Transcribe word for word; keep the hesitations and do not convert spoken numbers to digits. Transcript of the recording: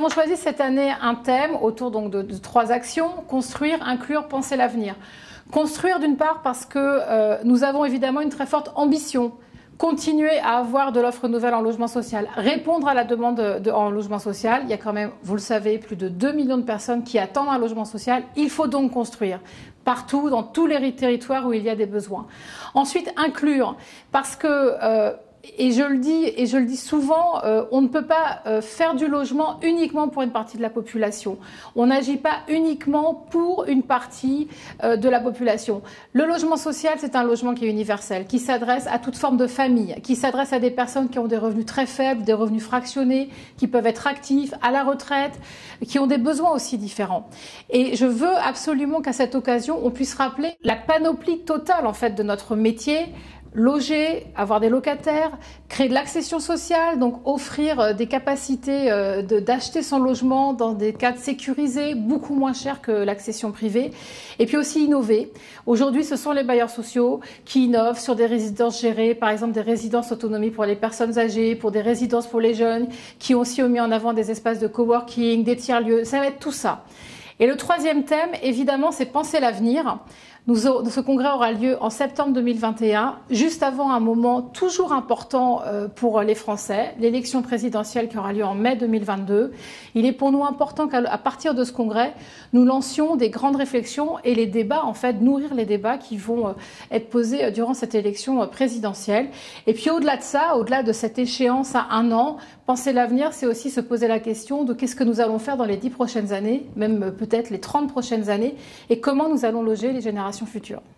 avons choisi cette année un thème autour donc de, de trois actions: construire, inclure, penser l'avenir. Construire d'une part parce que euh, nous avons évidemment une très forte ambition. Continuer à avoir de l'offre nouvelle en logement social, répondre à la demande de, de, en logement social. Il y a quand même, vous le savez, plus de deux millions de personnes qui attendent un logement social. Il faut donc construire partout, dans tous les territoires où il y a des besoins. Ensuite, inclure, parce que... Euh, Et je le dis, et je le dis souvent, euh, on ne peut pas euh, faire du logement uniquement pour une partie de la population. On n'agit pas uniquement pour une partie euh, de la population. Le logement social, c'est un logement qui est universel, qui s'adresse à toute forme de famille, qui s'adresse à des personnes qui ont des revenus très faibles, des revenus fractionnés, qui peuvent être actifs, à la retraite, qui ont des besoins aussi différents. Et je veux absolument qu'à cette occasion, on puisse rappeler la panoplie totale en fait de notre métier. Loger, avoir des locataires, créer de l'accession sociale, donc offrir des capacités de, d'acheter son logement dans des cadres sécurisés, beaucoup moins chers que l'accession privée. Et puis aussi innover. Aujourd'hui, ce sont les bailleurs sociaux qui innovent sur des résidences gérées, par exemple des résidences autonomie pour les personnes âgées, pour des résidences pour les jeunes, qui ont aussi mis en avant des espaces de coworking, des tiers-lieux. Ça va être tout ça. Et le troisième thème, évidemment, c'est penser l'avenir. Nous, ce congrès aura lieu en septembre deux mille vingt et un, juste avant un moment toujours important pour les Français, l'élection présidentielle qui aura lieu en mai deux mille vingt-deux. Il est pour nous important qu'à partir de ce congrès, nous lancions des grandes réflexions et les débats, en fait, nourrir les débats qui vont être posés durant cette élection présidentielle. Et puis au-delà de ça, au-delà de cette échéance à un an, penser l'avenir, c'est aussi se poser la question de qu'est-ce que nous allons faire dans les dix prochaines années, même peut-être les trente prochaines années, et comment nous allons loger les générations futures.